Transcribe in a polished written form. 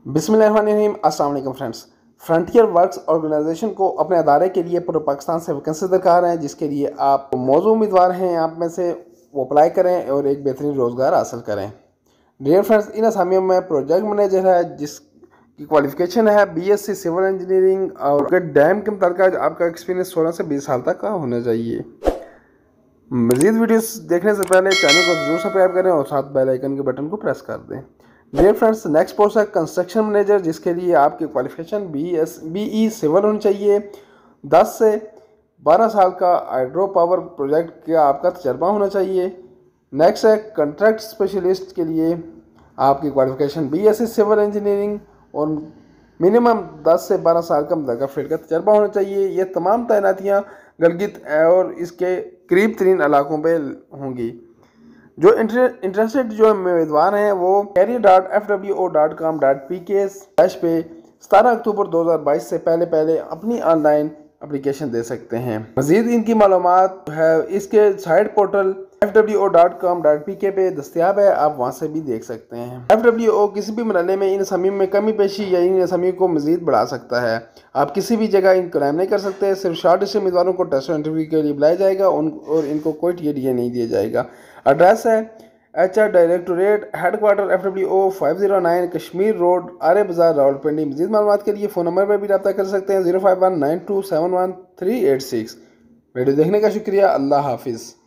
बिस्मिल्लाहिर्रहमानिर्रहीम। अस्सलाम वालेकुम फ्रेंड्स। फ्रंटियर वर्क्स ऑर्गेनाइजेशन को अपने अदारे के लिए पूरे पाकिस्तान से वैकेंसी दरकार हैं, जिसके लिए आप मौजूद उम्मीदवार हैं आप में से वो अप्लाई करें और एक बेहतरीन रोज़गार हासिल करें। डियर फ्रेंड्स, इन असामियों में प्रोजेक्ट मैनेजर है जिसकी क्वालिफिकेशन है BSc सिविल इंजीनियरिंग और डैम के मुताबिक आपका एक्सपीरियंस 16 से 20 साल तक का होना चाहिए। मज़ीद वीडियोस देखने से पहले चैनल को जरूर सब्सक्राइब करें और साथ बेल आइकन के बटन को प्रेस कर दें। डियर फ्रेंड्स, नेक्स्ट पोस्ट है कंस्ट्रक्शन मैनेजर, जिसके लिए आपकी क्वालिफिकेशन BE सिविल होनी चाहिए। 10 से 12 साल का हाइड्रो पावर प्रोजेक्ट का आपका तजर्बा होना चाहिए। नेक्स्ट है कंट्रैक्ट स्पेशलिस्ट के लिए आपकी क्वालिफिकेशन BSc सिविल इंजीनियरिंग और मिनिमम 10 से 12 साल का मुतल्लिका फील्ड का तजर्बा होना चाहिए। ये तमाम तैनातियाँ गिलगित और इसके करीब तरीन इलाकों पर होंगी। जो इंटरेस्टेड जो उम्मीदवार हैं वो career.fwo.com.pk पे 17 अक्टूबर 2022 से पहले अपनी ऑनलाइन एप्लीकेशन दे सकते हैं। मजीद इनकी मालूमात है इसके साइट पोर्टल fwo.com.pk पे दस्तियाब है, आप वहाँ से भी देख सकते हैं। FWO किसी भी मरहले में इन असामियों में कमी पेशी या इन असामियों को मजीद बढ़ा सकता है। आप किसी भी जगह इन क्लेम नहीं कर सकते। सिर्फ शॉर्ट लिस्ट उम्मीदवारों को टेस्ट इंटरव्यू के लिए बुलाया जाएगा और इनको कोई टीए नहीं दिया जाएगा। एड्रेस है HR directorate headquarter FWO 509 Kashmir road Aray Bazaar Rawalpindi. मजीद मालूमात के लिए फ़ोन नंबर पर भी रब्ता कर सकते हैं 0519271 386। वीडियो देखने का शुक्रिया। अल्लाह हाफिज़।